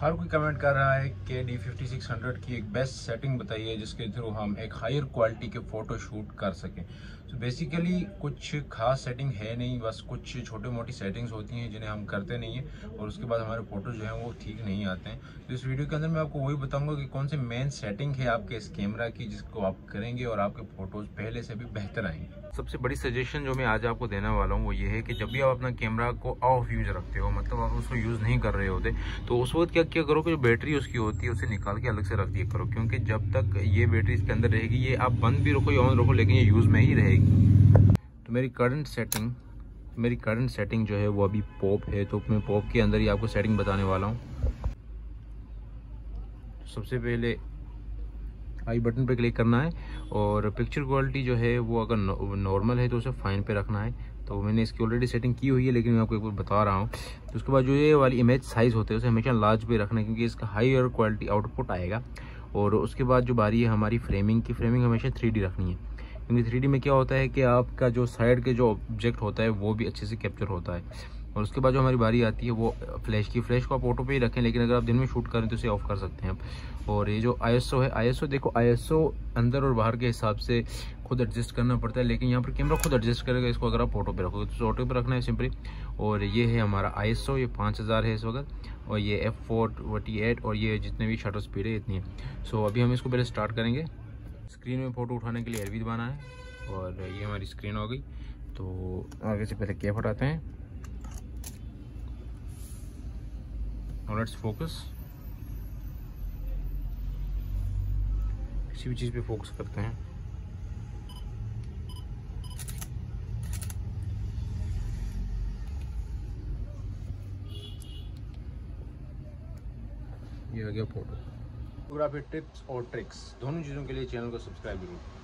हर कोई कमेंट कर रहा है कि D5600 की एक बेस्ट सेटिंग बताइए जिसके थ्रू हम एक हायर क्वालिटी के फ़ोटो शूट कर सकें। तो बेसिकली कुछ खास सेटिंग है नहीं, बस कुछ छोटी मोटी सेटिंग्स होती हैं जिन्हें हम करते नहीं हैं और उसके बाद हमारे फ़ोटो जो हैं वो ठीक नहीं आते हैं। तो इस वीडियो के अंदर मैं आपको वही बताऊंगा कि कौन से मेन सेटिंग है आपके इस कैमरा की जिसको आप करेंगे और आपके फ़ोटोज़ पहले से भी बेहतर आएंगे। सबसे बड़ी सजेशन जो मैं आज आपको देने वाला हूँ वो ये है कि जब भी आप अपना कैमरा को ऑफ यूज रखते हो, मतलब आप उसको यूज़ नहीं कर रहे होते, तो उस वक्त क्या करो कि जो बैटरी उसकी होती है उसे निकाल के अलग से रख दिया करो, क्योंकि जब तक ये बैटरी इसके अंदर रहेगी, ये आप बंद भी रखो या ऑन रखो लेकिन ये यूज़ में ही रहेगी। तो मेरी करंट सेटिंग जो है वो अभी पॉप है, तो मैं पॉप के अंदर ही आपको सेटिंग बताने वाला हूँ। सबसे पहले आई बटन पे क्लिक करना है और पिक्चर क्वालिटी जो है वो अगर नॉर्मल है तो उसे फाइन पे रखना है। तो मैंने इसकी ऑलरेडी सेटिंग की हुई है लेकिन मैं आपको एक बार बता रहा हूँ। तो उसके बाद जो ये वाली इमेज साइज़ होते हैं उसे हमेशा लार्ज पे रखना है क्योंकि इसका हायर क्वालिटी आउटपुट आएगा। और उसके बाद जो बारी है हमारी फ्रेमिंग की, फ्रेमिंग हमेशा 3D रखनी है, क्योंकि 3D में क्या होता है कि आपका जो साइड के जो ऑब्जेक्ट होता है वो भी अच्छे से कैप्चर होता है। और उसके बाद जो हमारी बारी आती है वो फ्लैश की, फ्लैश को आप ऑटो पे ही रखें, लेकिन अगर आप दिन में शूट करें तो इसे ऑफ कर सकते हैं आप। और ये जो ISO है, ISO देखो, ISO अंदर और बाहर के हिसाब से खुद एडजस्ट करना पड़ता है, लेकिन यहाँ पर कैमरा खुद एडजस्ट करेगा इसको अगर आप ऑटो पे रखोगे तो ऑटो पे रखना है सिंपली। और ये है हमारा ISO, ये 5000 है इस वक्त, और ये f448 और ये जितने भी शटर स्पीड है इतनी है। सो अभी हम इसको पहले स्टार्ट करेंगे। स्क्रीन में फ़ोटो उठाने के लिए एलवी दबाना है और ये हमारी स्क्रीन हो गई। तो आगे से पहले कैप हटाते हैं, लेट्स फोकस। किसी भी चीज़ पे फोकस करते हैं। ये आ गया फोटो। फोटोग्राफी टिप्स और ट्रिक्स दोनों चीज़ों के लिए चैनल को सब्सक्राइब करो।